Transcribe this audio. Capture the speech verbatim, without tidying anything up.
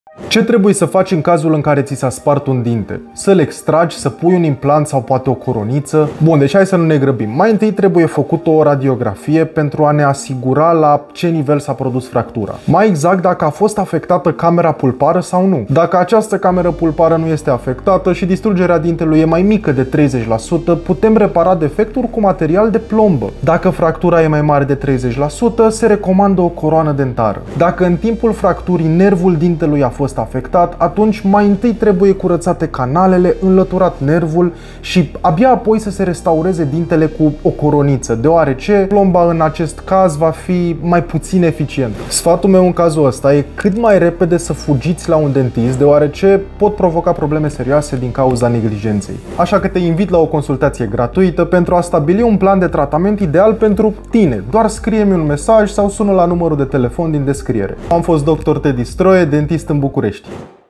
Ce trebuie să faci în cazul în care ți s-a spart un dinte? Să-l extragi, să pui un implant sau poate o coroniță? Bun, deci hai să nu ne grăbim. Mai întâi trebuie făcută o radiografie pentru a ne asigura la ce nivel s-a produs fractura. Mai exact dacă a fost afectată camera pulpară sau nu. Dacă această cameră pulpară nu este afectată și distrugerea dintelui e mai mică de treizeci la sută, putem repara defectul cu material de plombă. Dacă fractura e mai mare de treizeci la sută, se recomandă o coroană dentară. Dacă în timpul fracturii nervul dintelui a fost afectat, atunci mai întâi trebuie curățate canalele, înlăturat nervul și abia apoi să se restaureze dintele cu o coroniță, deoarece plomba în acest caz va fi mai puțin eficientă. Sfatul meu în cazul ăsta e cât mai repede să fugiți la un dentist, deoarece pot provoca probleme serioase din cauza neglijenței. Așa că te invit la o consultație gratuită pentru a stabili un plan de tratament ideal pentru tine. Doar scrie-mi un mesaj sau sună la numărul de telefon din descriere. Am fost doctor Teddy Stroie, dentist în București.